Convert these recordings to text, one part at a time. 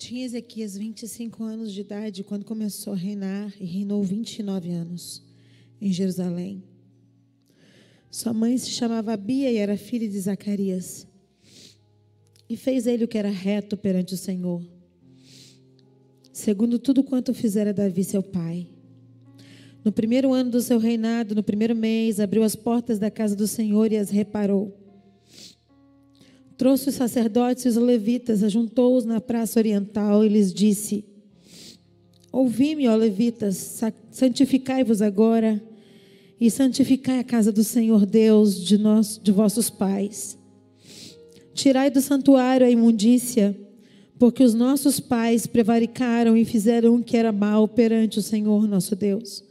Tinha Ezequias 25 anos de idade quando começou a reinar e reinou 29 anos em Jerusalém. Sua mãe se chamava Abia e era filha de Zacarias. E fez ele o que era reto perante o Senhor, segundo tudo quanto fizera Davi seu pai. No primeiro ano do seu reinado, no primeiro mês, abriu as portas da casa do Senhor e as reparou. Trouxe os sacerdotes e os levitas, ajuntou-os na praça oriental e lhes disse: ouvi-me, ó levitas, santificai-vos agora e santificai a casa do Senhor Deus de vossos pais. Tirai do santuário a imundícia, porque os nossos pais prevaricaram e fizeram o que era mal perante o Senhor nosso Deus.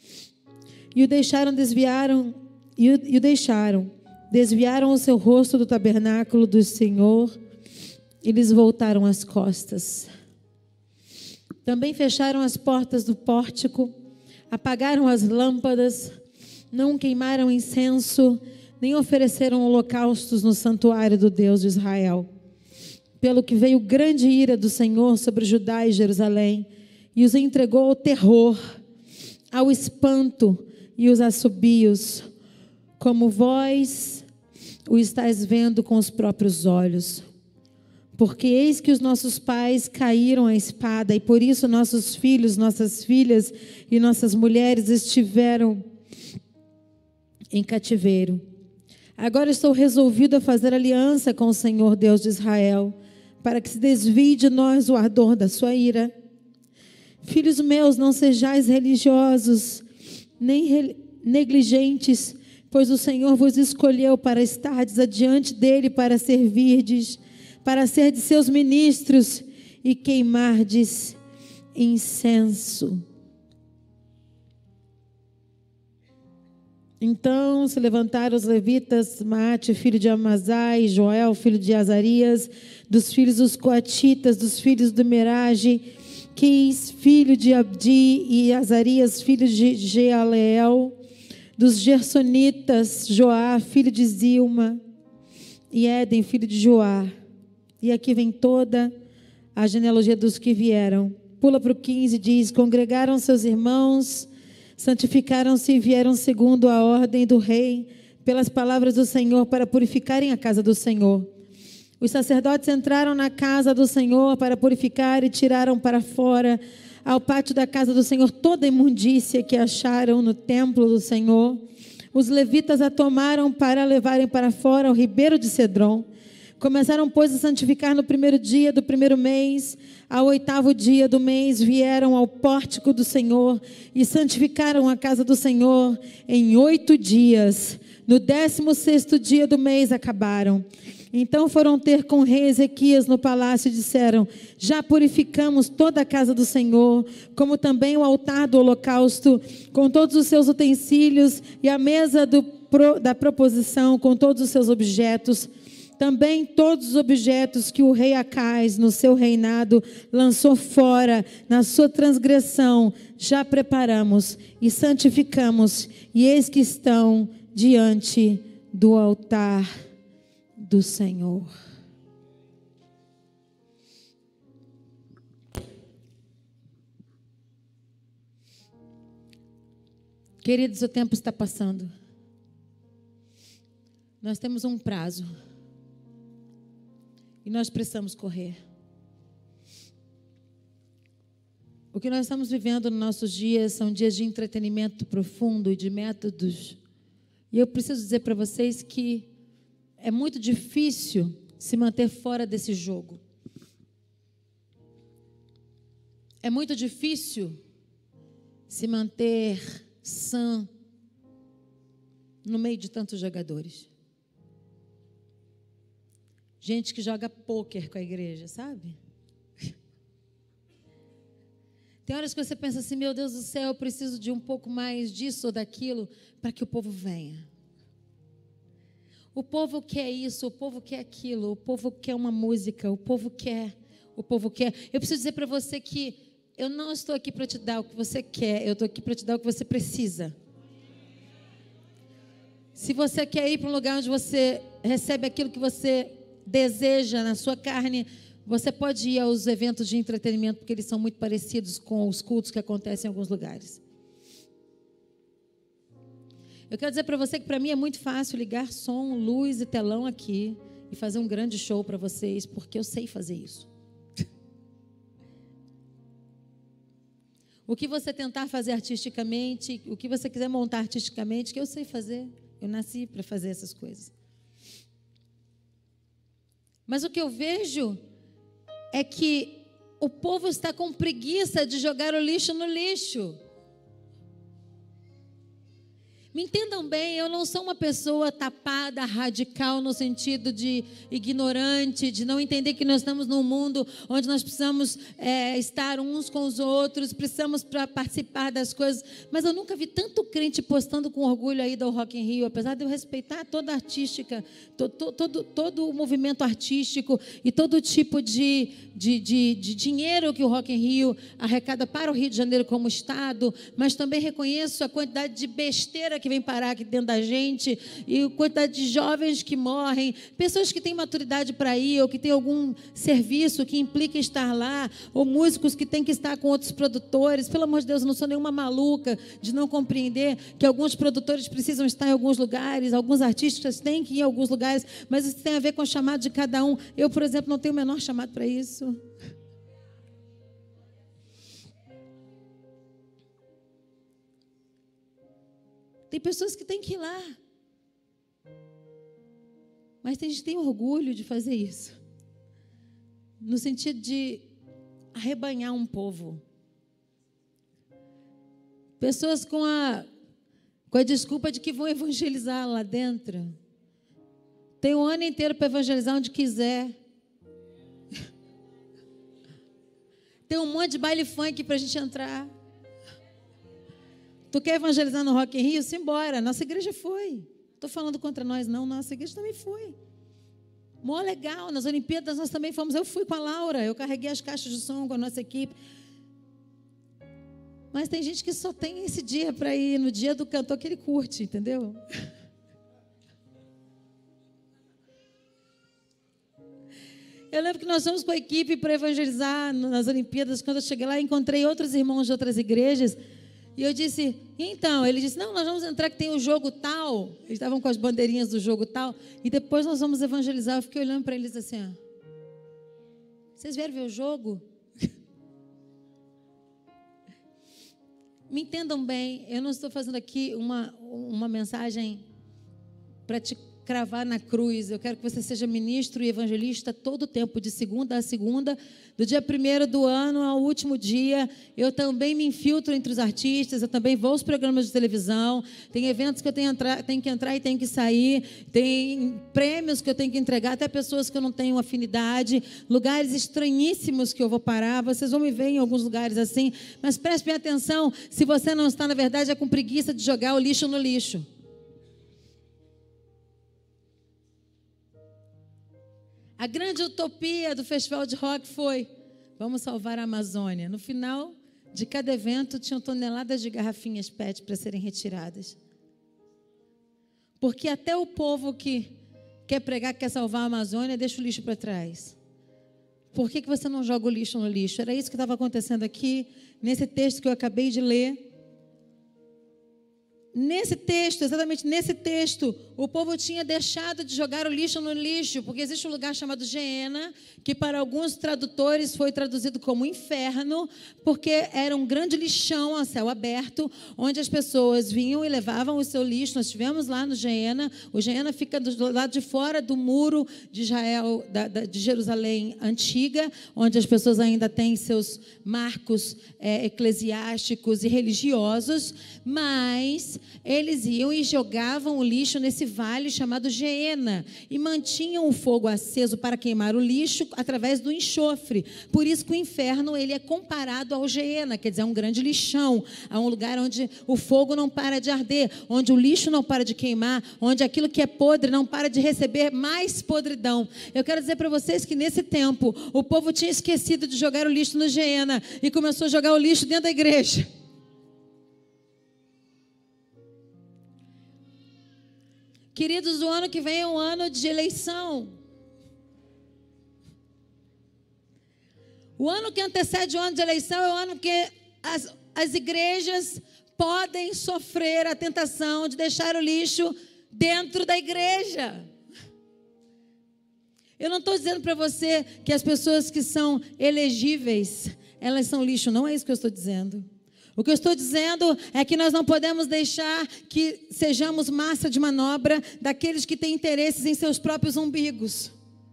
Desviaram o seu rosto do tabernáculo do Senhor e lhes voltaram as costas. Também fecharam as portas do pórtico, apagaram as lâmpadas, não queimaram incenso, nem ofereceram holocaustos no santuário do Deus de Israel. Pelo que veio grande ira do Senhor sobre Judá e Jerusalém, e os entregou ao terror, ao espanto e os assobios, como vós o estáis vendo com os próprios olhos. Porque eis que os nossos pais caíram à espada, e por isso nossos filhos, nossas filhas e nossas mulheres estiveram em cativeiro. Agora estou resolvido a fazer aliança com o Senhor Deus de Israel, para que se desvie de nós o ardor da sua ira. Filhos meus, não sejais religiosos, nem negligentes, pois o Senhor vos escolheu para estardes adiante dele, para servirdes, para ser de seus ministros e queimardes incenso. Então se levantaram os levitas, Maate, filho de Amazai, Joel, filho de Azarias, dos filhos dos Coatitas, dos filhos do Merage, Quis, filho de Abdi, e Azarias, filho de Jealeel, dos Gersonitas, Joá, filho de Zilma, e Éden, filho de Joá. E aqui vem toda a genealogia dos que vieram. Pula para o 15, diz: congregaram seus irmãos, santificaram-se e vieram segundo a ordem do rei, pelas palavras do Senhor, para purificarem a casa do Senhor. Os sacerdotes entraram na casa do Senhor para purificar e tiraram para fora, ao pátio da casa do Senhor, toda a imundícia que acharam no templo do Senhor. Os levitas a tomaram para levarem para fora ao ribeiro de Cedron. Começaram, pois, a santificar no primeiro dia do primeiro mês. Ao 8º dia do mês vieram ao pórtico do Senhor e santificaram a casa do Senhor em 8 dias. No 16º dia do mês acabaram. Então foram ter com o rei Ezequias no palácio e disseram: já purificamos toda a casa do Senhor, como também o altar do holocausto, com todos os seus utensílios, e a mesa da proposição, com todos os seus objetos. Também todos os objetos que o rei Acais, no seu reinado, lançou fora, na sua transgressão, já preparamos e santificamos, e eis que estão diante do altar do Senhor. Queridos, o tempo está passando. Nós temos um prazo. E nós precisamos correr. O que nós estamos vivendo nos nossos dias são dias de entretenimento profundo e de métodos. E eu preciso dizer para vocês que é muito difícil se manter fora desse jogo. É muito difícil se manter sã no meio de tantos jogadores. Gente que joga pôquer com a igreja, sabe? Tem horas que você pensa assim: meu Deus do céu, eu preciso de um pouco mais disso ou daquilo para que o povo venha. O povo quer isso, o povo quer aquilo, o povo quer uma música, o povo quer. Eu preciso dizer para você que eu não estou aqui para te dar o que você quer, eu estou aqui para te dar o que você precisa. Se você quer ir para um lugar onde você recebe aquilo que você deseja na sua carne, Você pode ir aos eventos de entretenimento, porque eles são muito parecidos com os cultos que acontecem em alguns lugares. Eu quero dizer para você que para mim é muito fácil ligar som, luz e telão aqui e fazer um grande show para vocês, porque eu sei fazer isso. O que você tentar fazer artisticamente, o que você quiser montar artisticamente, que eu sei fazer. Eu nasci para fazer essas coisas. Mas o que eu vejo é que o povo está com preguiça de jogar o lixo no lixo. Me entendam bem, eu não sou uma pessoa tapada, radical, no sentido de ignorante, de não entender que nós estamos num mundo onde nós precisamos estar uns com os outros, precisamos para participar das coisas. Mas eu nunca vi tanto crente postando com orgulho aí do Rock in Rio, apesar de eu respeitar toda a artística, todo o movimento artístico e todo tipo de dinheiro que o Rock in Rio arrecada para o Rio de Janeiro como estado, mas também reconheço a quantidade de besteira que vem parar aqui dentro da gente, e a quantidade de jovens que morrem, pessoas que têm maturidade para ir, ou que têm algum serviço que implica estar lá, ou músicos que têm que estar com outros produtores. Pelo amor de Deus, eu não sou nenhuma maluca de não compreender que alguns produtores precisam estar em alguns lugares, alguns artistas têm que ir em alguns lugares, mas isso tem a ver com o chamado de cada um. Eu, por exemplo, não tenho o menor chamado para isso. Tem pessoas que têm que ir lá. Mas tem gente que tem orgulho de fazer isso. No sentido de arrebanhar um povo. Pessoas com a desculpa de que vão evangelizar lá dentro. Tem um ano inteiro para evangelizar onde quiser. Tem um monte de baile funk para a gente entrar. Tu quer evangelizar no Rock in Rio? Simbora. Nossa igreja foi. Estou falando contra nós, não. Nossa igreja também foi. Mó legal. Nas Olimpíadas nós também fomos. Eu fui com a Laura. Eu carreguei as caixas de som com a nossa equipe. Mas tem gente que só tem esse dia para ir no dia do cantor que ele curte, entendeu? Eu lembro que nós fomos com a equipe para evangelizar nas Olimpíadas. Quando eu cheguei lá, encontrei outros irmãos de outras igrejas. E eu disse, então, ele disse, não, nós vamos entrar que tem o jogo tal. Eles estavam com as bandeirinhas do jogo tal. E depois nós vamos evangelizar. Eu fiquei olhando para eles assim, ó. Vocês vieram ver o jogo? Me entendam bem, eu não estou fazendo aqui uma mensagem para te cravar na cruz. Eu quero que você seja ministro e evangelista todo o tempo, de segunda a segunda, do dia 1º do ano ao último dia. Eu também me infiltro entre os artistas, eu também vou aos programas de televisão, tem eventos que eu tenho que entrar e tenho que sair, tem prêmios que eu tenho que entregar, até pessoas que eu não tenho afinidade, lugares estranhíssimos que eu vou parar. Vocês vão me ver em alguns lugares assim, mas preste bem atenção, se você não está, na verdade, é com preguiça de jogar o lixo no lixo. A grande utopia do Festival de Rock foi: vamos salvar a Amazônia. No final de cada evento, tinham toneladas de garrafinhas PET para serem retiradas. Porque até o povo que quer pregar, que quer salvar a Amazônia, deixa o lixo para trás. Por que você não joga o lixo no lixo? Era isso que estava acontecendo aqui, nesse texto que eu acabei de ler. Nesse texto, exatamente nesse texto, o povo tinha deixado de jogar o lixo no lixo, porque existe um lugar chamado Geena, que para alguns tradutores foi traduzido como inferno, porque era um grande lixão a céu aberto, onde as pessoas vinham e levavam o seu lixo. Nós estivemos lá no Geena. O Geena fica do lado de fora do muro de Israel, de Jerusalém antiga, onde as pessoas ainda têm seus marcos eclesiásticos e religiosos, mas eles iam e jogavam o lixo nesse vale chamado Geena e mantinham o fogo aceso para queimar o lixo através do enxofre. Por isso que o inferno ele é comparado ao Geena, quer dizer, é um grande lixão, é um lugar onde o fogo não para de arder, onde o lixo não para de queimar, onde aquilo que é podre não para de receber mais podridão. Eu quero dizer para vocês que nesse tempo o povo tinha esquecido de jogar o lixo no Geena e começou a jogar o lixo dentro da igreja. Queridos, o ano que vem é um ano de eleição. O ano que antecede o ano de eleição é o ano que as igrejas podem sofrer a tentação de deixar o lixo dentro da igreja. Eu não estou dizendo para você que as pessoas que são elegíveis, elas são lixo, não é isso que eu estou dizendo. O que eu estou dizendo é que nós não podemos deixar que sejamos massa de manobra daqueles que têm interesses em seus próprios umbigos.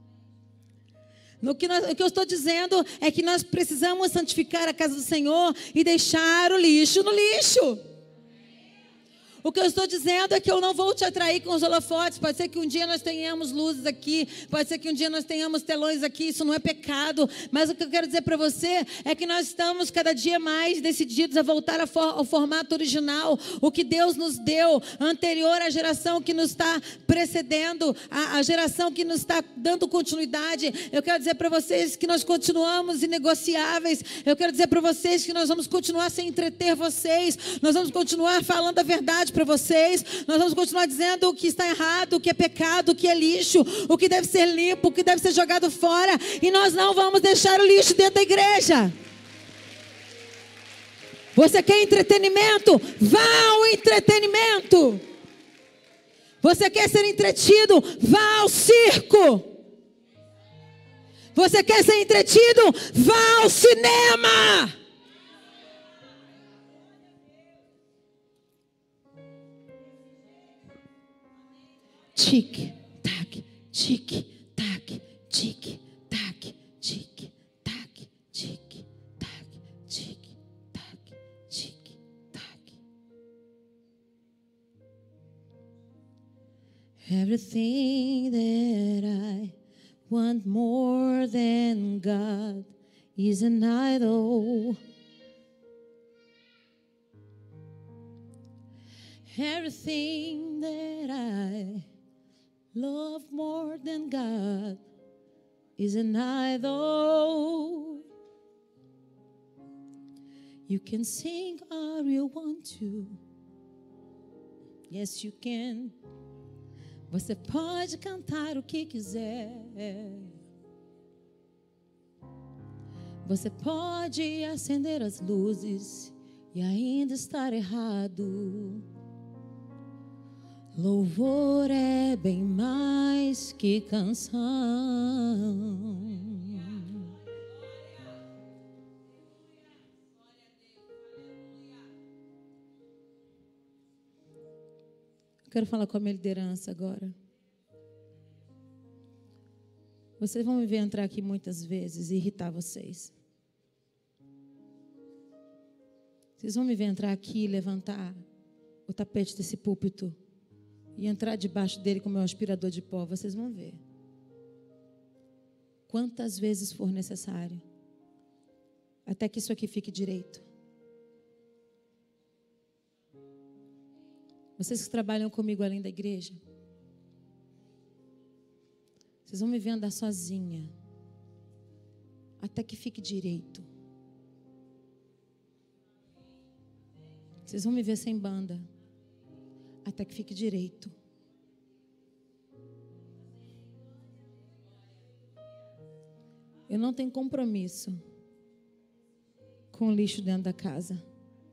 O que eu estou dizendo é que nós precisamos santificar a casa do Senhor e deixar o lixo no lixo. O que eu estou dizendo é que eu não vou te atrair com os holofotes. Pode ser que um dia nós tenhamos luzes aqui, pode ser que um dia nós tenhamos telões aqui, isso não é pecado. Mas o que eu quero dizer para você é que nós estamos cada dia mais decididos a voltar ao formato original, o que Deus nos deu, anterior à geração que nos está precedendo, a geração que nos está dando continuidade. Eu quero dizer para vocês que nós continuamos inegociáveis. Eu quero dizer para vocês que nós vamos continuar sem entreter vocês, nós vamos continuar falando a verdade para vocês, nós vamos continuar dizendo o que está errado, o que é pecado, o que é lixo, o que deve ser limpo, o que deve ser jogado fora, e nós não vamos deixar o lixo dentro da igreja. Você quer entretenimento? Vá ao entretenimento. Você quer ser entretido? Vá ao circo. Você quer ser entretido? Vá ao cinema. Tic, tac, tic, tac, tic, tac, tic, tac, tic, tac, tic, tac, tic, tac. Everything that I want more than God is an idol. Everything that I love more than God is an idol. You can sing all you want to. Yes, you can. Você pode cantar o que quiser. Você pode acender as luzes e ainda estar errado. Louvor é bem mais que canção. Quero falar com a minha liderança agora. Vocês vão me ver entrar aqui muitas vezes e irritar vocês. Vocês vão me ver entrar aqui e levantar o tapete desse púlpito e entrar debaixo dele com o meu aspirador de pó. Vocês vão ver. Quantas vezes for necessário. Até que isso aqui fique direito. Vocês que trabalham comigo além da igreja, vocês vão me ver andar sozinha. Até que fique direito. Vocês vão me ver sem banda. Até que fique direito. Eu não tenho compromisso com o lixo dentro da casa.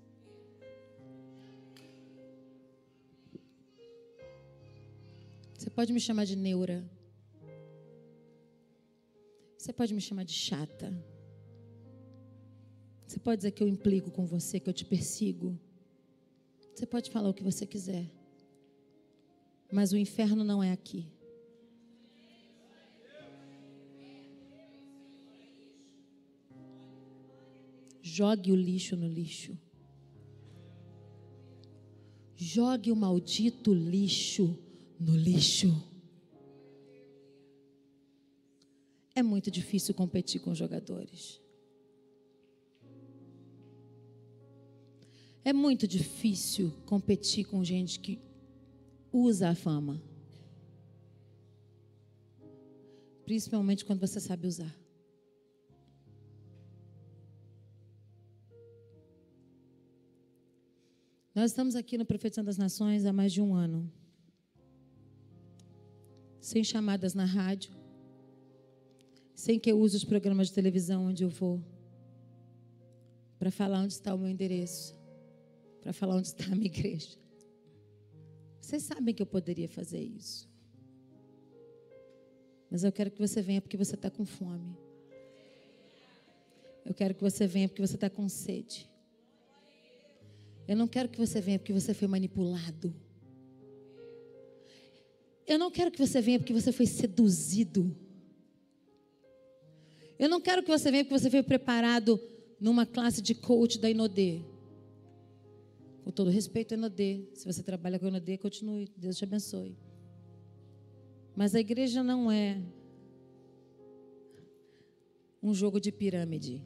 Você pode me chamar de neura. Você pode me chamar de chata. Você pode dizer que eu implico com você, que eu te persigo. Você pode falar o que você quiser. Mas o inferno não é aqui. Jogue o lixo no lixo. Jogue o maldito lixo no lixo. É muito difícil competir com jogadores. É muito difícil competir com gente que usa a fama. Principalmente quando você sabe usar. Nós estamos aqui no Profetizando das Nações há mais de um ano. Sem chamadas na rádio. sem que eu use os programas de televisão onde eu vou, para falar onde está o meu endereço, para falar onde está a minha igreja. Vocês sabem que eu poderia fazer isso. Mas eu quero que você venha porque você está com fome. Eu quero que você venha porque você está com sede. Eu não quero que você venha porque você foi manipulado. Eu não quero que você venha porque você foi seduzido. Eu não quero que você venha porque você foi preparado numa classe de coach da Inodê. Com todo respeito, Inodê. Se você trabalha com Inodê, continue. Deus te abençoe. Mas a igreja não é um jogo de pirâmide.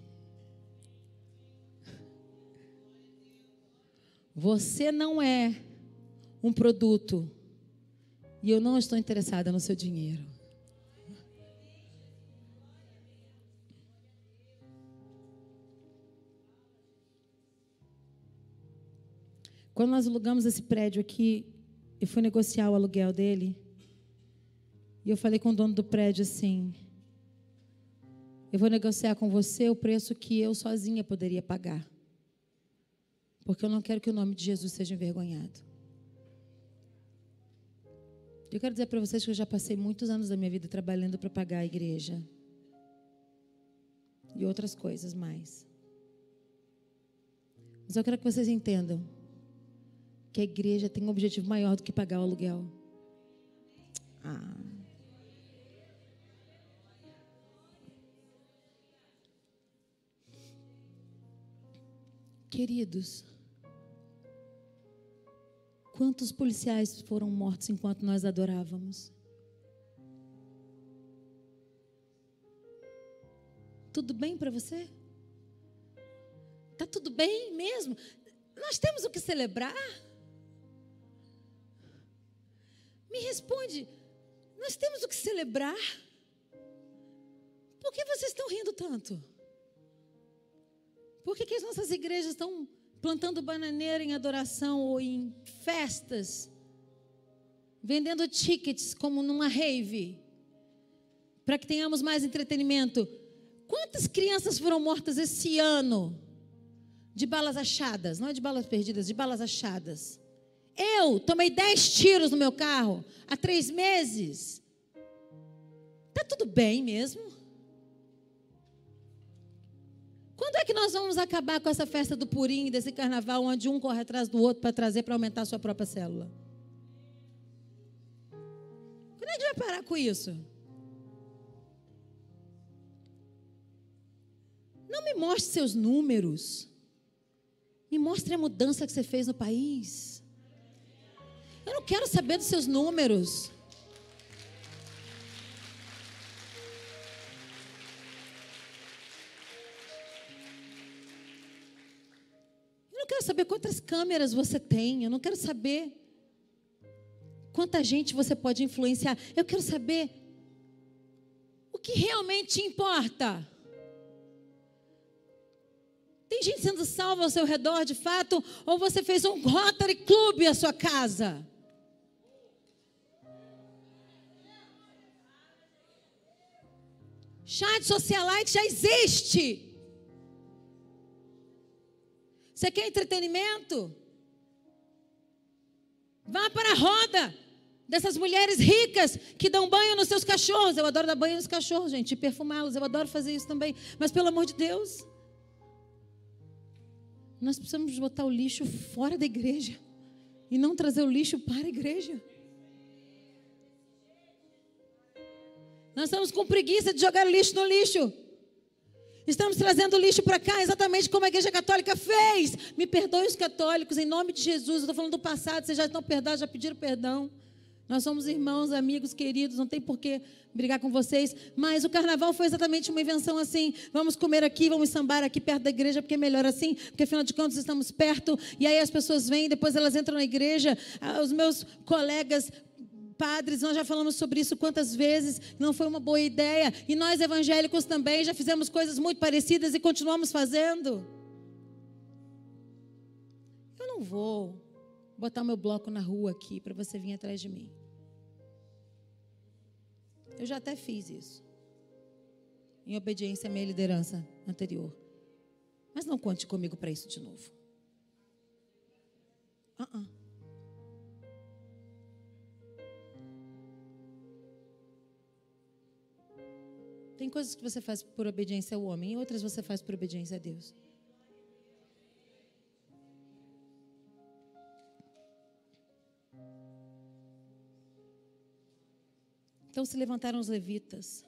Você não é um produto. E eu não estou interessada no seu dinheiro. Quando nós alugamos esse prédio aqui, eu fui negociar o aluguel dele. E eu falei com o dono do prédio assim: eu vou negociar com você o preço que eu sozinha poderia pagar. Porque eu não quero que o nome de Jesus seja envergonhado. Eu quero dizer para vocês que eu já passei muitos anos da minha vida trabalhando para pagar a igreja. E outras coisas mais. Mas eu quero que vocês entendam que a igreja tem um objetivo maior do que pagar o aluguel. Queridos, quantos policiais foram mortos enquanto nós adorávamos? Tudo bem para você? Tá tudo bem mesmo? Nós temos o que celebrar? Me responde, nós temos o que celebrar? Por que vocês estão rindo tanto? Por que as nossas igrejas estão plantando bananeira em adoração ou em festas, vendendo tickets como numa rave, para que tenhamos mais entretenimento? Quantas crianças foram mortas esse ano de balas achadas? Não é de balas perdidas, de balas achadas. Eu tomei 10 tiros no meu carro há 3 meses. Está tudo bem mesmo? Quando é que nós vamos acabar com essa festa do Purim, desse carnaval, onde um corre atrás do outro para trazer, para aumentar a sua própria célula? Quando é que vai parar com isso? Não me mostre seus números. Me mostre a mudança que você fez no país. Eu não quero saber dos seus números. Eu não quero saber quantas câmeras você tem. Eu não quero saber quanta gente você pode influenciar. Eu quero saber o que realmente importa. Tem gente sendo salva ao seu redor de fato? Ou você fez um Rotary Club à sua casa? Chat socialite já existe. Você quer entretenimento? Vá para a roda dessas mulheres ricas que dão banho nos seus cachorros. Eu adoro dar banho nos cachorros, gente, e perfumá-los. Eu adoro fazer isso também. Mas pelo amor de Deus, nós precisamos botar o lixo fora da igreja e não trazer o lixo para a igreja. Nós estamos com preguiça de jogar o lixo no lixo. Estamos trazendo o lixo para cá, exatamente como a igreja católica fez. Me perdoem os católicos, em nome de Jesus. Eu estou falando do passado, vocês já estão perdoados, já pediram perdão. Nós somos irmãos, amigos, queridos, não tem por que brigar com vocês. Mas o carnaval foi exatamente uma invenção assim. Vamos comer aqui, vamos sambar aqui perto da igreja, porque é melhor assim, porque afinal de contas estamos perto. E aí as pessoas vêm, depois elas entram na igreja. Os meus colegas padres, nós já falamos sobre isso quantas vezes, não foi uma boa ideia. E nós evangélicos também já fizemos coisas muito parecidas e continuamos fazendo. Eu não vou botar o meu bloco na rua aqui para você vir atrás de mim. Eu já até fiz isso. em obediência à minha liderança anterior. Mas não conte comigo para isso de novo. Tem coisas que você faz por obediência ao homem, e outras você faz por obediência a Deus. Então se levantaram os levitas,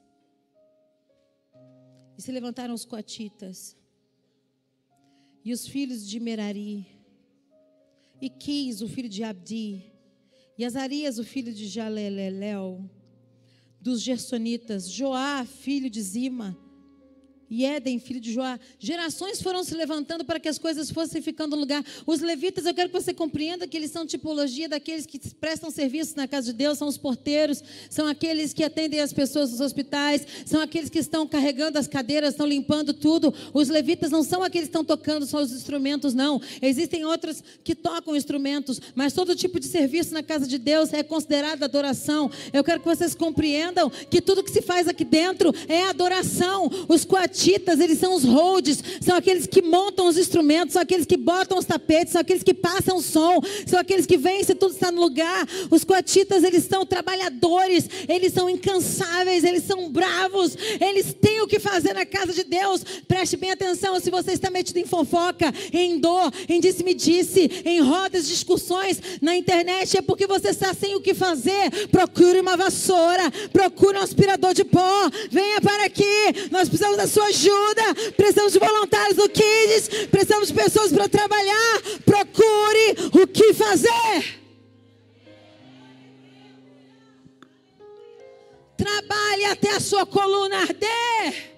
e se levantaram os coatitas, e os filhos de Merari, e Quis, o filho de Abdi, e Azarias, o filho de Jalelelel, dos Gersonitas, Joá, filho de Zima, e Éden, filho de Joá. Gerações foram se levantando para que as coisas fossem ficando no lugar. Os levitas, eu quero que você compreenda que eles são tipologia daqueles que prestam serviço na casa de Deus, são os porteiros, são aqueles que atendem as pessoas nos hospitais, são aqueles que estão carregando as cadeiras, estão limpando tudo. Os levitas não são aqueles que estão tocando só os instrumentos, não. Existem outros que tocam instrumentos, mas todo tipo de serviço na casa de Deus é considerado adoração. Eu quero que vocês compreendam que tudo que se faz aqui dentro é adoração. Os coatitas, eles são os holds, são aqueles que montam os instrumentos, são aqueles que botam os tapetes, são aqueles que passam o som, são aqueles que veem se tudo está no lugar. Os coatitas, eles são trabalhadores, eles são incansáveis, eles são bravos, eles têm o que fazer na casa de Deus. Preste bem atenção, se você está metido em fofoca, em dor, em disse-me-disse, em rodas de discussões na internet, é porque você está sem o que fazer. Procure uma vassoura, procure um aspirador de pó, venha para aqui, nós precisamos da sua ajuda, precisamos de voluntários do Kids, precisamos de pessoas para trabalhar. Procure o que fazer. Trabalhe até a sua coluna arder.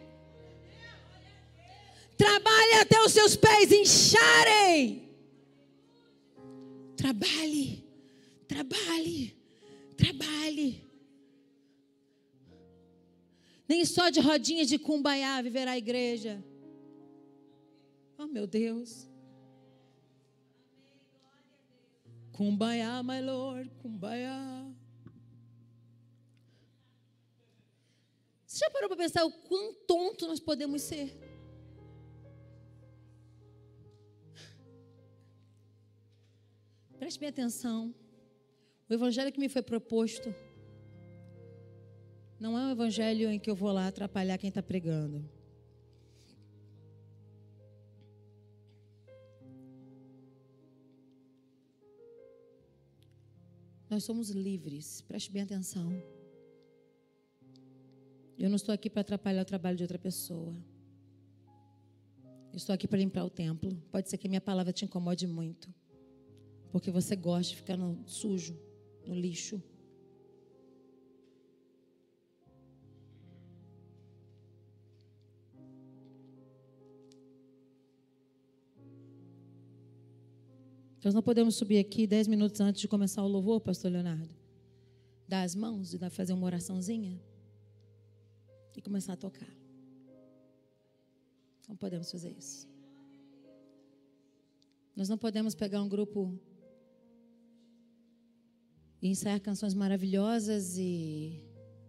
Trabalhe até os seus pés incharem. Trabalhe, trabalhe, trabalhe. Nem só de rodinhas de cumbaiá viverá a igreja. Oh, meu Deus. Cumbaiá, my Lord, cumbaiá. Você já parou para pensar o quão tonto nós podemos ser? Preste bem atenção. O evangelho que me foi proposto não é um evangelho em que eu vou lá atrapalhar quem está pregando. Nós somos livres, preste bem atenção. Eu não estou aqui para atrapalhar o trabalho de outra pessoa. Eu estou aqui para limpar o templo. Pode ser que a minha palavra te incomode muito, porque você gosta de ficar no sujo, no lixo. Nós não podemos subir aqui 10 minutos antes de começar o louvor, pastor Leonardo. Dar as mãos e fazer uma oraçãozinha e começar a tocar. Não podemos fazer isso. Nós não podemos pegar um grupo e ensaiar canções maravilhosas e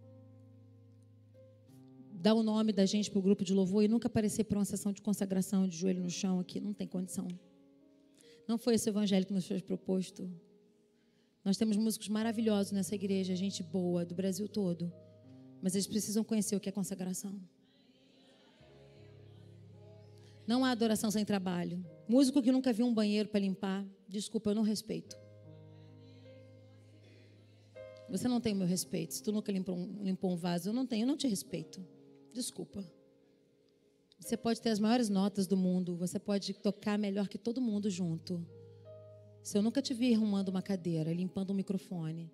dar o nome da gente para o grupo de louvor e nunca aparecer para uma sessão de consagração de joelho no chão aqui. Não tem condição. Não foi esse o evangelho que nos foi proposto. Nós temos músicos maravilhosos nessa igreja, gente boa do Brasil todo. Mas eles precisam conhecer o que é consagração. Não há adoração sem trabalho. Músico que nunca viu um banheiro para limpar, desculpa, eu não respeito. Você não tem o meu respeito. Se tu nunca limpou um vaso, eu não te respeito. Desculpa. Você pode ter as maiores notas do mundo, você pode tocar melhor que todo mundo junto. Se eu nunca te vi arrumando uma cadeira, limpando um microfone,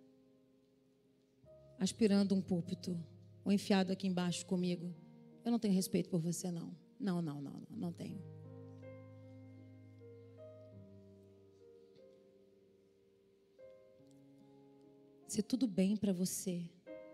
aspirando um púlpito, ou enfiado aqui embaixo comigo, eu não tenho respeito por você, não. Não tenho. Se tudo bem para você,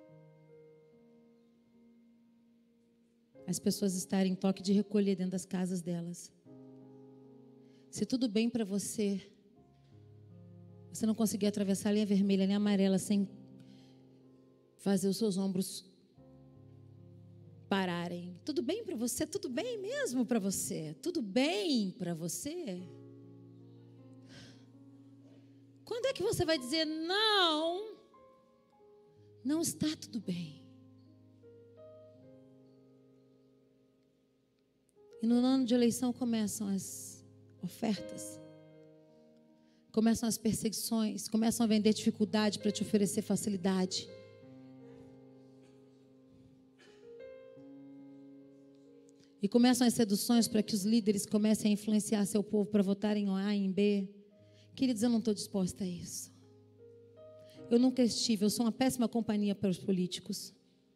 as pessoas estarem em toque de recolher dentro das casas delas. Se tudo bem para você, você não conseguir atravessar a linha vermelha nem a amarela sem fazer os seus ombros pararem. Tudo bem para você? Tudo bem mesmo para você? Tudo bem para você? Quando é que você vai dizer não? Não está tudo bem. E no ano de eleição começam as ofertas, começam as perseguições, começam a vender dificuldade para te oferecer facilidade. E começam as seduções para que os líderes comecem a influenciar seu povo para votar em A, em B. Queridos, eu não estou disposta a isso. Eu nunca estive, eu sou uma péssima companhia para os políticos.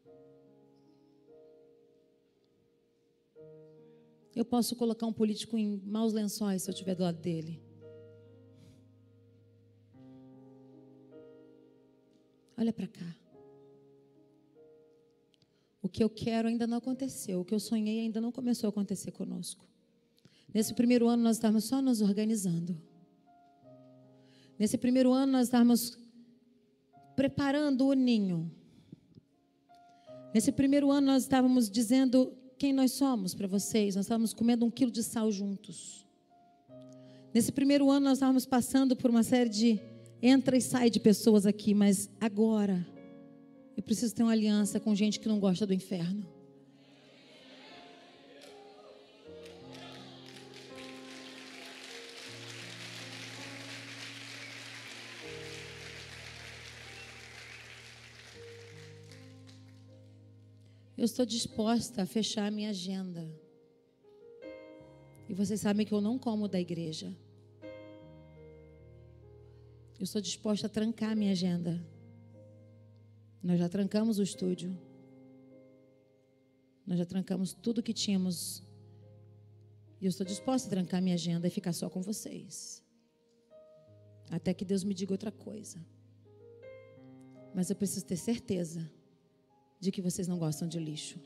Eu posso colocar um político em maus lençóis se eu estiver do lado dele. Olha para cá. O que eu quero ainda não aconteceu. O que eu sonhei ainda não começou a acontecer conosco. Nesse primeiro ano nós estávamos só nos organizando. Nesse primeiro ano nós estávamos preparando o ninho. Nesse primeiro ano nós estávamos dizendo quem nós somos para vocês. Nós estávamos comendo 1 quilo de sal juntos. Nesse primeiro ano nós estávamos passando por uma série de entra e sai de pessoas aqui, mas agora eu preciso ter uma aliança com gente que não gosta do inferno. Eu estou disposta a fechar a minha agenda. E vocês sabem que eu não como da igreja. Eu estou disposta a trancar a minha agenda. Nós já trancamos o estúdio. Nós já trancamos tudo que tínhamos. E eu estou disposta a trancar a minha agenda e ficar só com vocês. Até que Deus me diga outra coisa. Mas eu preciso ter certeza de que vocês não gostam de lixo.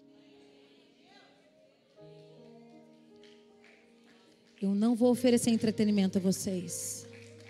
Eu não vou oferecer entretenimento a vocês.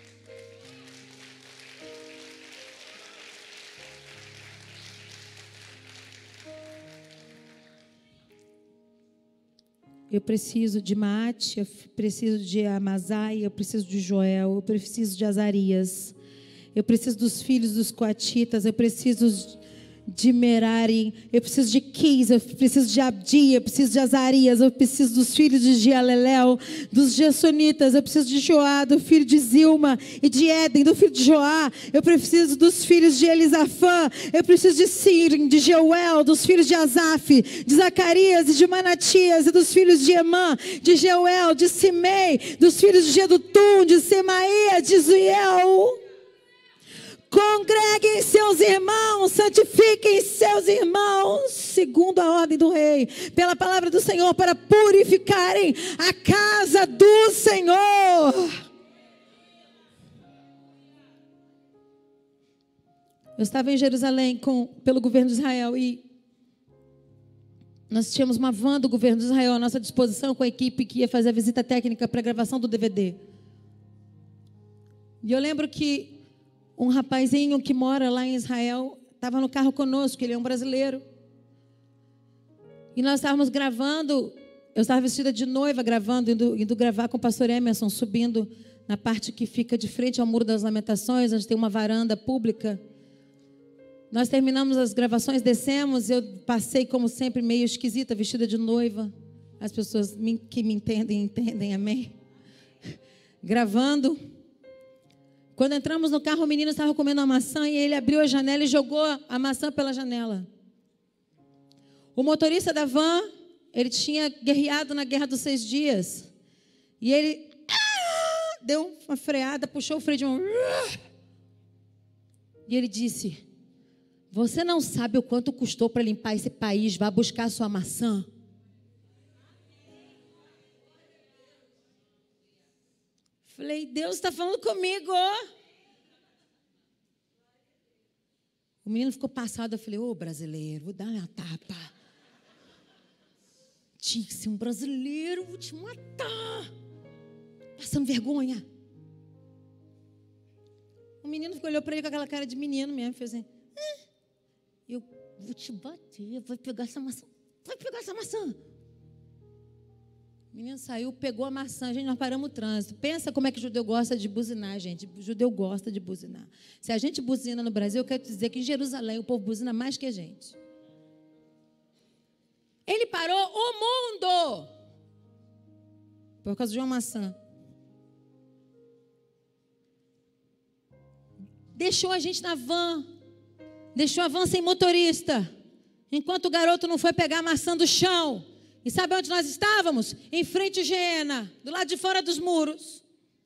Eu preciso de Maate, eu preciso de Amazai, eu preciso de Joel, eu preciso de Azarias, eu preciso dos filhos dos coatitas, eu preciso de Merari, eu preciso de Quis, eu preciso de Abdi, eu preciso de Azarias, eu preciso dos filhos de Gialelel, dos Gersonitas, eu preciso de Joá, do filho de Zilma e de Éden, do filho de Joá, eu preciso dos filhos de Elisafã, eu preciso de Sirim, de Jeuel, dos filhos de Asaf, de Zacarias e de Manatias, e dos filhos de Emã, de Jeuel, de Simei, dos filhos de Gedutum, de Semaia, de Zuiel. Congreguem seus irmãos, santifiquem seus irmãos, segundo a ordem do rei, pela palavra do Senhor, para purificarem a casa do Senhor. Eu estava em Jerusalém pelo governo de Israel e nós tínhamos uma van do governo de Israel à nossa disposição com a equipe que ia fazer a visita técnica para a gravação do DVD. E eu lembro que um rapazinho que mora lá em Israel estava no carro conosco, ele é um brasileiro. E nós estávamos gravando, eu estava vestida de noiva gravando, indo gravar com o pastor Emerson, subindo na parte que fica de frente ao Muro das Lamentações, onde tem uma varanda pública. Nós terminamos as gravações, descemos, eu passei como sempre meio esquisita, vestida de noiva. As pessoas que me entendem, amém? Gravando. Quando entramos no carro, o menino estava comendo uma maçã e ele abriu a janela e jogou a maçã pela janela. O motorista da van, ele tinha guerreado na Guerra dos 6 Dias. E ele deu uma freada, puxou o freio de mão. E ele disse: você não sabe o quanto custou para limpar esse país, vá buscar a sua maçã. Falei, Deus está falando comigo. O menino ficou passado. Eu falei, ô brasileiro, vou dar uma tapa. Tinha que ser um brasileiro, vou te matar. Passando vergonha. O menino olhou para ele com aquela cara de menino mesmo. Fez assim, eu vou te bater, vou pegar essa maçã. vai pegar essa maçã. O menino saiu, pegou a maçã. Gente, nós paramos o trânsito. Pensa como é que o judeu gosta de buzinar, gente. O judeu gosta de buzinar. Se a gente buzina no Brasil, eu quero dizer que em Jerusalém o povo buzina mais que a gente. Ele parou o mundo por causa de uma maçã. Deixou a gente na van. Deixou a van sem motorista. Enquanto o garoto não foi pegar a maçã do chão. E sabe onde nós estávamos? Em frente ao Geena, do lado de fora dos muros.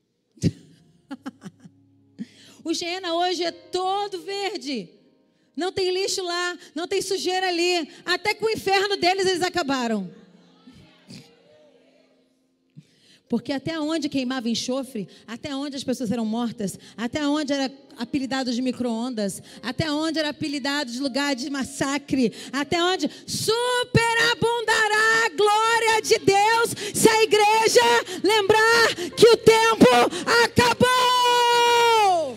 O Geena hoje é todo verde. Não tem lixo lá, não tem sujeira ali. Até que o inferno deles eles acabaram. Porque até onde queimava enxofre, até onde as pessoas eram mortas, até onde era apelidado de micro-ondas, até onde era apelidado de lugar de massacre, até onde superabundará a glória de Deus se a igreja lembrar que o tempo acabou.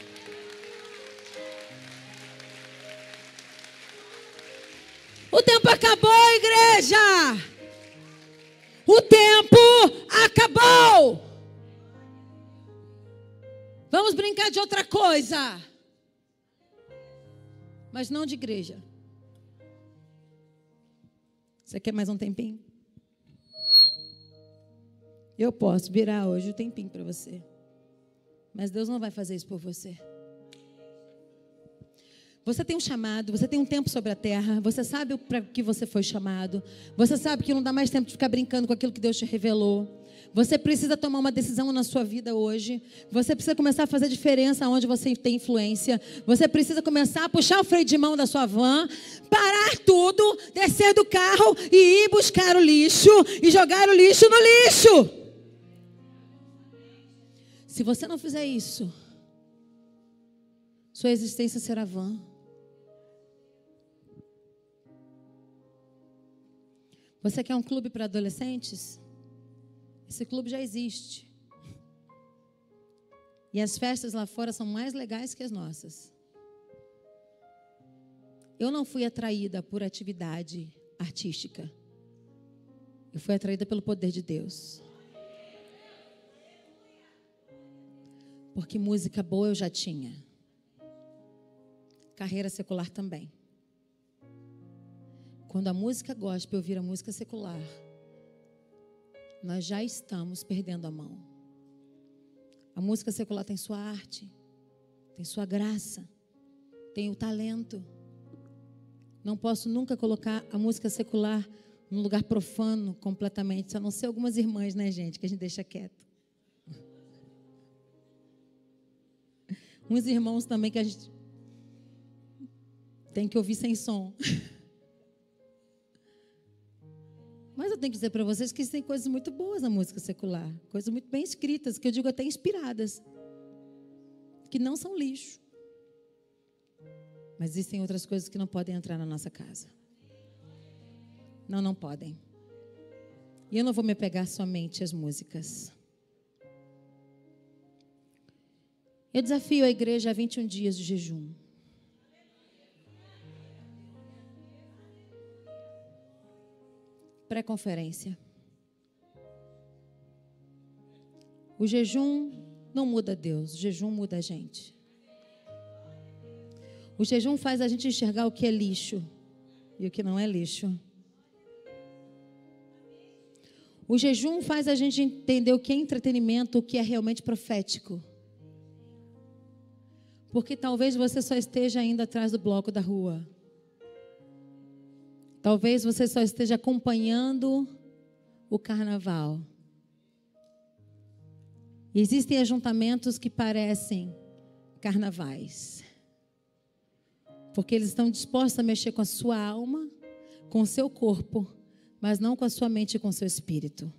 O tempo acabou, igreja. O tempo acabou. Vamos brincar de outra coisa. Mas não de igreja. Você quer mais um tempinho? Eu posso virar hoje o tempinho para você. Mas Deus não vai fazer isso por você. Você tem um chamado, você tem um tempo sobre a terra, você sabe para que você foi chamado, você sabe que não dá mais tempo de ficar brincando com aquilo que Deus te revelou. Você precisa tomar uma decisão na sua vida hoje, você precisa começar a fazer diferença onde você tem influência, você precisa começar a puxar o freio de mão da sua van, parar tudo, descer do carro e ir buscar o lixo e jogar o lixo no lixo. Se você não fizer isso, sua existência será vã. Você quer um clube para adolescentes? Esse clube já existe. E as festas lá fora são mais legais que as nossas. Eu não fui atraída por atividade artística. Eu fui atraída pelo poder de Deus. Porque música boa eu já tinha. Carreira secular também. Quando a música gospel vira música secular, nós já estamos perdendo a mão. A música secular tem sua arte, tem sua graça, tem o talento. Não posso nunca colocar a música secular num lugar profano completamente, a não ser algumas irmãs, né, gente, que a gente deixa quieto. Uns irmãos também que a gente tem que ouvir sem som. Mas eu tenho que dizer para vocês que existem coisas muito boas na música secular. Coisas muito bem escritas, que eu digo até inspiradas. Que não são lixo. Mas existem outras coisas que não podem entrar na nossa casa. Não podem. E eu não vou me apegar somente às músicas. Eu desafio a igreja a 21 dias de jejum. Pré-conferência. O jejum não muda Deus, o jejum muda a gente. O jejum faz a gente enxergar o que é lixo e o que não é lixo. O jejum faz a gente entender o que é entretenimento, o que é realmente profético. Porque talvez você só esteja indo atrás do bloco da rua. Talvez você só esteja acompanhando o carnaval. Existem ajuntamentos que parecem carnavais. Porque eles estão dispostos a mexer com a sua alma, com o seu corpo, mas não com a sua mente e com o seu espírito.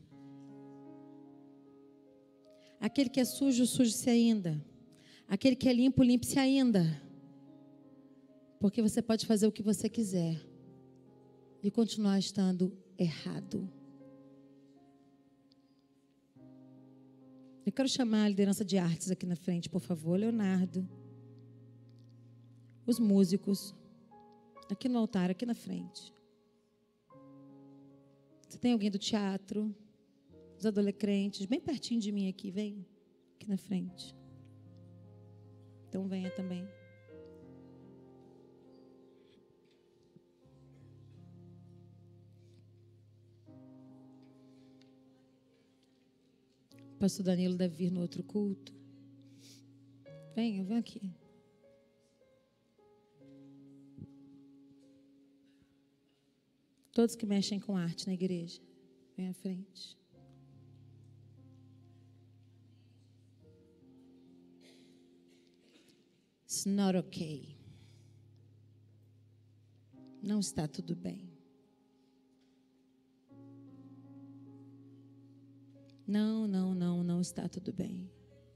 Aquele que é sujo, suje-se ainda. Aquele que é limpo, limpe-se ainda. Porque você pode fazer o que você quiser e continuar estando errado. Eu quero chamar a liderança de artes aqui na frente, por favor. Leonardo. Os músicos. Aqui no altar, aqui na frente. Você tem alguém do teatro? Os adolescentes, bem pertinho de mim aqui, vem aqui na frente. Então venha também. O pastor Danilo deve vir no outro culto. Venha, vem aqui. Todos que mexem com arte na igreja, vem à frente. It's not okay. Não está tudo bem. Não está tudo bem.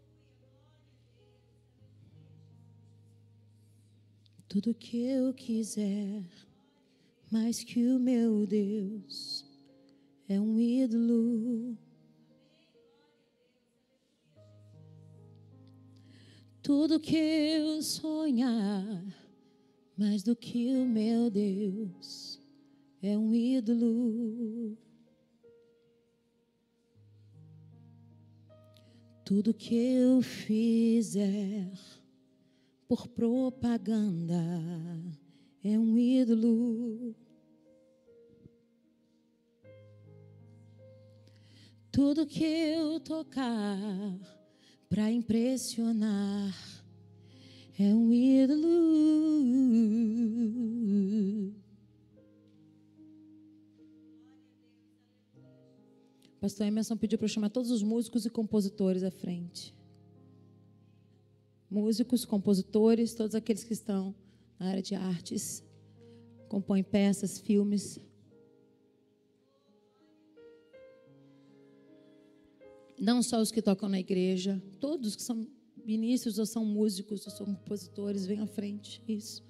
Tudo que eu quiser, mais que o meu Deus, é um ídolo. Tudo que eu sonhar, mais do que o meu Deus, é um ídolo. Tudo que eu fizer por propaganda é um ídolo. Tudo que eu tocar para impressionar é um ídolo. Pastor Emerson pediu para eu chamar todos os músicos e compositores à frente. Músicos, compositores, todos aqueles que estão na área de artes, compõem peças, filmes. Não só os que tocam na igreja, todos que são ministros ou são músicos ou são compositores, venham à frente. Isso.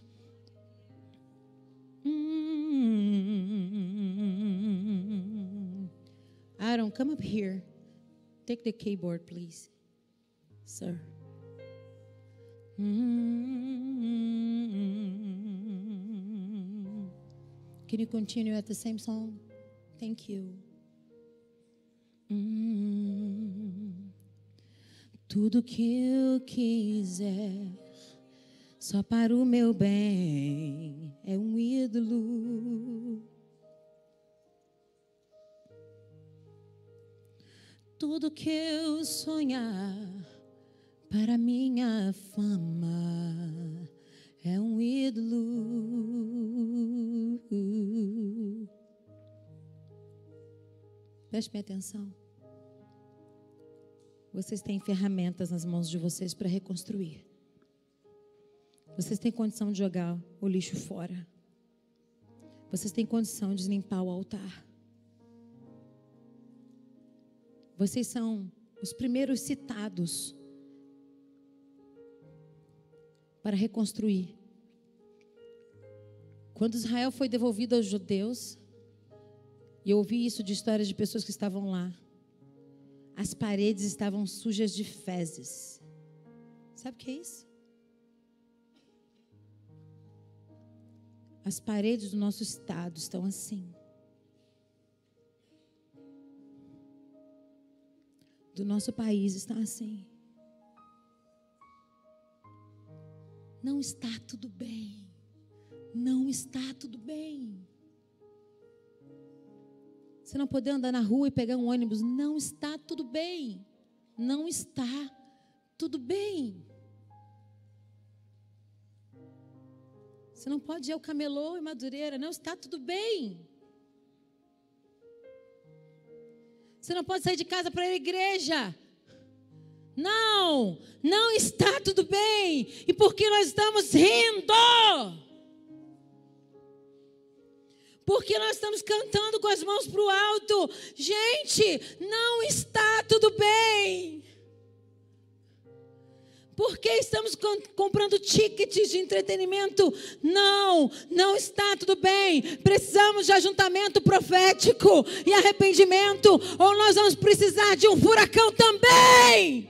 Aaron, come up here. Take the keyboard, please. Sir. Can you continue at the same song? Thank you. Tudo que eu quiser, só para o meu bem, é um ídolo. Tudo que eu sonhar, para minha fama, é um ídolo. Preste bem atenção. Vocês têm ferramentas nas mãos de vocês para reconstruir. Vocês têm condição de jogar o lixo fora. Vocês têm condição de limpar o altar. Vocês são os primeiros citados para reconstruir. Quando Israel foi devolvido aos judeus, e eu ouvi isso de histórias de pessoas que estavam lá, as paredes estavam sujas de fezes. Sabe o que é isso? As paredes do nosso estado estão assim. Do nosso país está assim. Não está tudo bem. Não está tudo bem. Você não poder andar na rua e pegar um ônibus, não está tudo bem. Não está tudo bem. Você não pode ir ao Camelô em Madureira, não está tudo bem. Você não pode sair de casa para ir à igreja. Não, não está tudo bem. E por que nós estamos rindo? Porque nós estamos cantando com as mãos para o alto. Gente, não está tudo bem. Por que estamos comprando tickets de entretenimento? Não, não está tudo bem. Precisamos de ajuntamento profético e arrependimento, ou nós vamos precisar de um furacão também.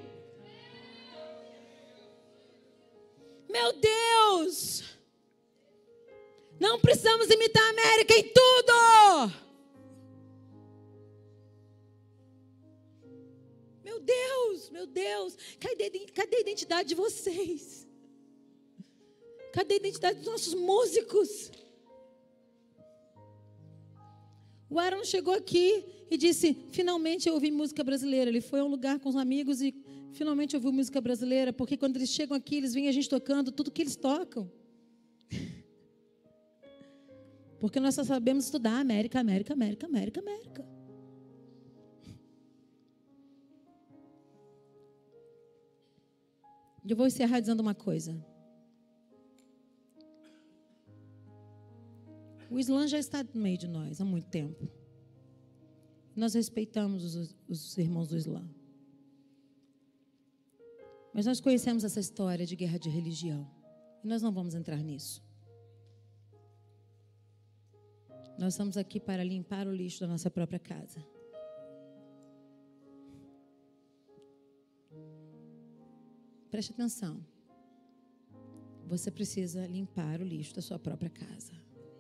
Meu Deus! Não precisamos imitar a América em tudo. Meu Deus, cadê a identidade de vocês? Cadê a identidade dos nossos músicos? O Aaron chegou aqui e disse, finalmente eu ouvi música brasileira. Ele foi a um lugar com os amigos e finalmente ouviu música brasileira, porque quando eles chegam aqui, eles veem a gente tocando tudo que eles tocam. Porque nós só sabemos estudar América, América, América, América, América. Eu vou encerrar dizendo uma coisa. O Islã já está no meio de nós há muito tempo. Nós respeitamos os irmãos do Islã. Mas nós conhecemos essa história de guerra de religião. E nós não vamos entrar nisso. Nós estamos aqui para limpar o lixo da nossa própria casa. Preste atenção. Você precisa limpar o lixo da sua própria casa.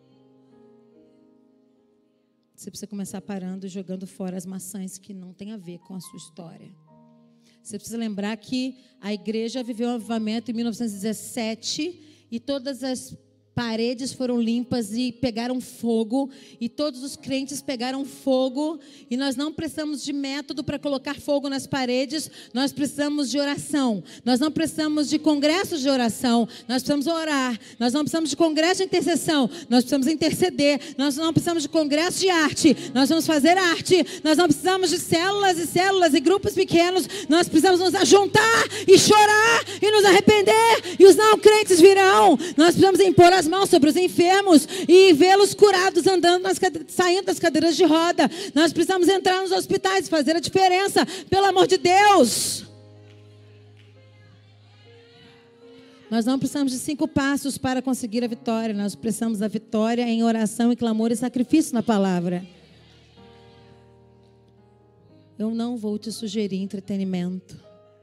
Você precisa começar parando e jogando fora as maçãs que não têm a ver com a sua história. Você precisa lembrar que a igreja viveu um avivamento em 1917 e todas as paredes foram limpas e pegaram fogo, e todos os crentes pegaram fogo, e nós não precisamos de método para colocar fogo nas paredes, nós precisamos de oração, nós não precisamos de congressos de oração, nós precisamos orar, nós não precisamos de congresso de intercessão, nós precisamos interceder, nós não precisamos de congresso de arte, nós vamos fazer arte, nós não precisamos de células e células e grupos pequenos, nós precisamos nos ajuntar e chorar e nos arrepender, e os não crentes virão, nós precisamos impor as mãos sobre os enfermos e vê-los curados andando, saindo das cadeiras de roda. Nós precisamos entrar nos hospitais e fazer a diferença, pelo amor de Deus. Nós não precisamos de 5 passos para conseguir a vitória, nós precisamos da vitória em oração e clamor e sacrifício na palavra. Eu não vou te sugerir entretenimento.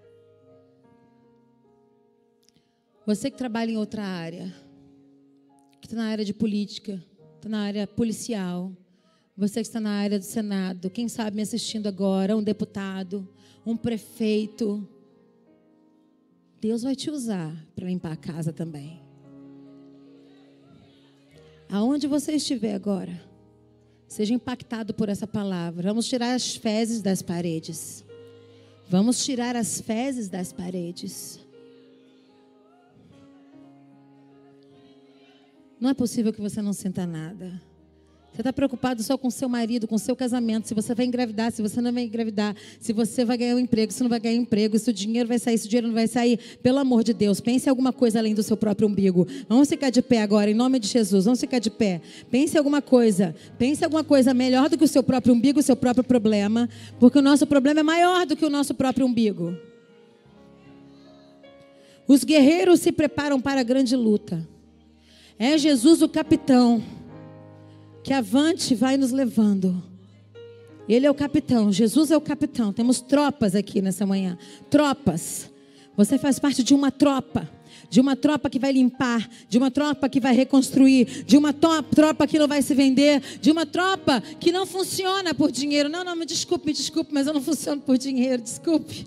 Você que trabalha em outra área, que está na área de política, está na área policial, você que está na área do Senado, quem sabe me assistindo agora, um deputado, um prefeito, Deus vai te usar para limpar a casa também. Aonde você estiver agora, seja impactado por essa palavra. Vamos tirar as fezes das paredes. Vamos tirar as fezes das paredes. Não é possível que você não sinta nada. Você está preocupado só com seu marido, com seu casamento, se você vai engravidar, se você não vai engravidar, se você vai ganhar um emprego, se não vai ganhar um emprego, se o dinheiro vai sair, se o dinheiro não vai sair. Pelo amor de Deus, pense em alguma coisa além do seu próprio umbigo. Vamos ficar de pé agora, em nome de Jesus, vamos ficar de pé. Pense em alguma coisa melhor do que o seu próprio umbigo, o seu próprio problema, porque o nosso problema é maior do que o nosso próprio umbigo. Os guerreiros se preparam para a grande luta. É Jesus o capitão, que avante vai nos levando. Ele é o capitão, Jesus é o capitão. Temos tropas aqui nessa manhã. Tropas. Você faz parte de uma tropa. De uma tropa que vai limpar. De uma tropa que vai reconstruir. De uma tropa que não vai se vender. De uma tropa que não funciona por dinheiro. Não, me desculpe, mas eu não funciono por dinheiro, desculpe.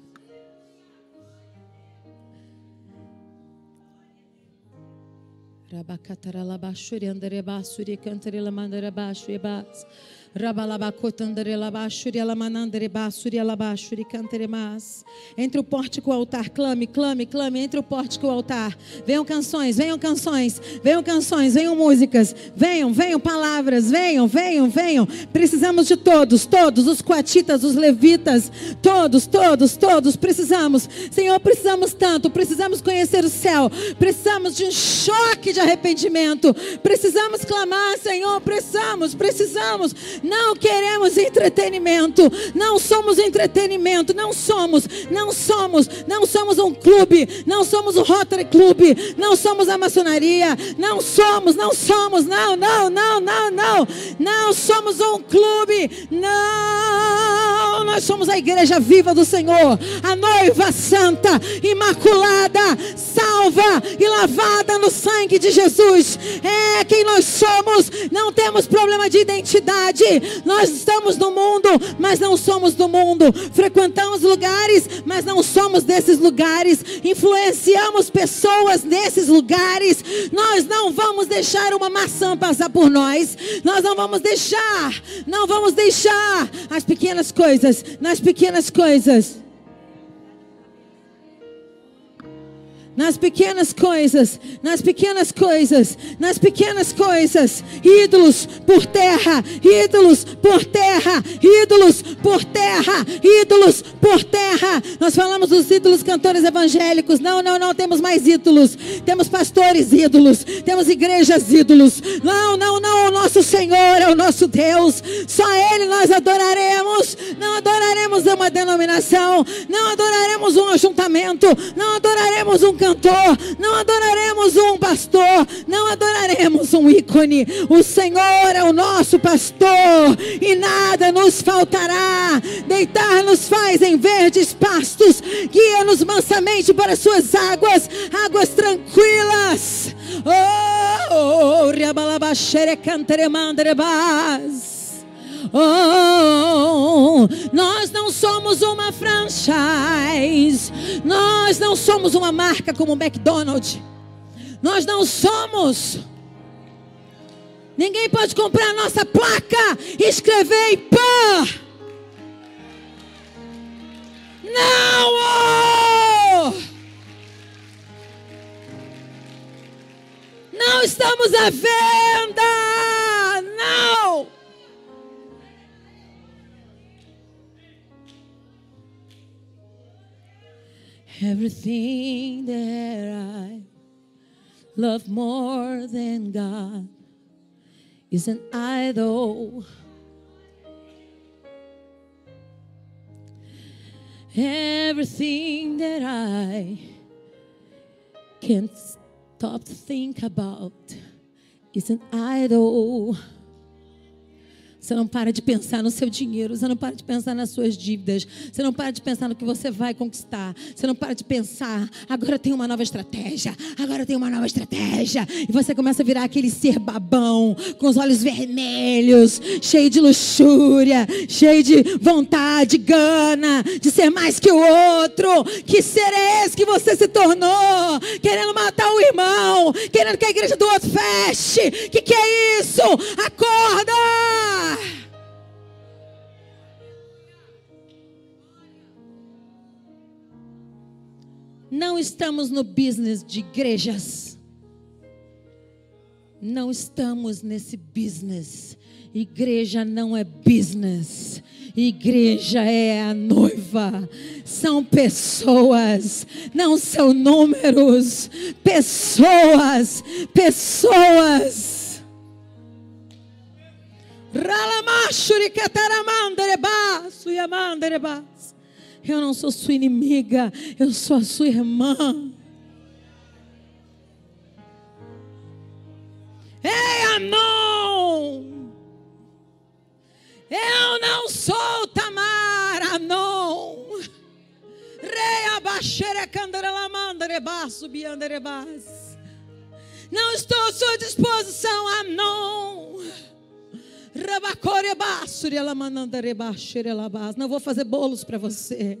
Rabacataralabashuri andarebasuri cantarelamandarabashuri bas. Rabalabacotandarelabashuri alamanandarebasuri alabashuri cantaremas. Entre o pórtico e o altar, clame, entre o pórtico e o altar. Venham canções, venham músicas, venham palavras, venham. Precisamos de todos, os coatitas, os levitas, todos precisamos. Senhor, precisamos tanto, precisamos conhecer o céu, precisamos de um choque de arrependimento, precisamos clamar, Senhor, precisamos. Não queremos entretenimento, não somos entretenimento, não somos um clube, não somos o Rotary Club, não somos a maçonaria, não somos um clube, não, nós somos a igreja viva do Senhor, a noiva santa, imaculada, salva, salva e lavada no sangue de Jesus. É quem nós somos. Não temos problema de identidade. Nós estamos no mundo, mas não somos do mundo. Frequentamos lugares, mas não somos desses lugares. Influenciamos pessoas nesses lugares. Nós não vamos deixar uma maçã passar por nós. Nós não vamos deixar as pequenas coisas, nas pequenas coisas. Nas pequenas coisas, nas pequenas coisas, nas pequenas coisas, ídolos por terra, ídolos por terra, ídolos por terra, ídolos por terra. Nós falamos dos ídolos cantores evangélicos. Não, temos mais ídolos. Temos pastores ídolos, temos igrejas ídolos. Não, o nosso Senhor é o nosso Deus. Só Ele nós adoraremos. Não adoraremos uma denominação, não adoraremos um ajuntamento, não adoraremos um cantor, não adoraremos um pastor, não adoraremos um ícone. O Senhor é o nosso pastor e nada nos faltará. Deitar-nos faz em verdes pastos, guia-nos mansamente para suas águas tranquilas. Nós não somos uma franchise. Nós não somos uma marca como o McDonald's. Nós não somos. Ninguém pode comprar a nossa placa e escrever IPAM. Não! Não estamos à venda. Não! Everything that I love more than God is an idol. Everything that I can't stop to think about is an idol. Você não para de pensar no seu dinheiro. Você não para de pensar nas suas dívidas. Você não para de pensar no que você vai conquistar. Você não para de pensar, agora tem uma nova estratégia. Agora tem uma nova estratégia. E você começa a virar aquele ser babão, com os olhos vermelhos, cheio de luxúria, cheio de vontade, gana, de ser mais que o outro. Que ser é esse que você se tornou? Querendo matar o irmão, querendo que a igreja do outro feche. Que é isso? Acorda! Não estamos no business de igrejas. Não estamos nesse business. Igreja não é business. Igreja é a noiva. São pessoas, não são números. Pessoas. Eu não sou sua inimiga, eu sou a sua irmã. Ei, Anon! Eu não sou Tamar, Anon. Não estou à sua disposição, Anon. Não vou fazer bolos para você.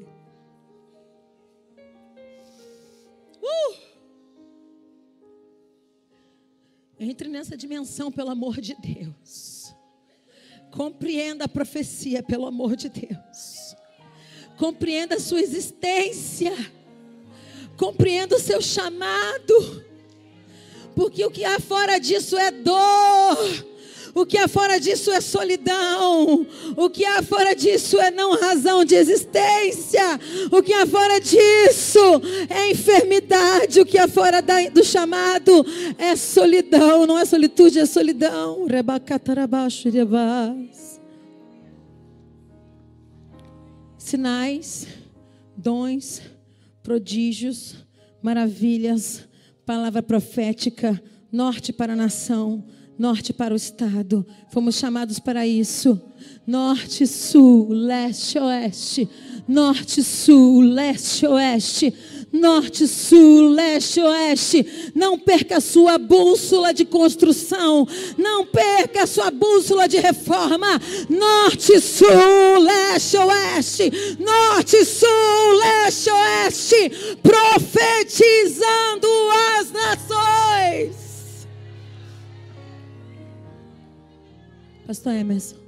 Entre nessa dimensão pelo amor de Deus. Compreenda a profecia pelo amor de Deus. Compreenda a sua existência. Compreenda o seu chamado. Porque o que há fora disso é dor. O que há fora disso é solidão. O que há fora disso é não razão de existência. O que há fora disso é enfermidade. O que há fora do chamado é solidão. Não é solitude, é solidão. Sinais, dons, prodígios, maravilhas, palavra profética, norte para a nação, norte para o estado. Fomos chamados para isso. Norte, sul, leste, oeste. Norte, sul, leste, oeste. Norte, sul, leste, oeste. Não perca a sua bússola de construção. Não perca a sua bússola de reforma. Norte, sul, leste, oeste. Norte, sul, leste, oeste. Profetizando as nações. Pastor Emerson.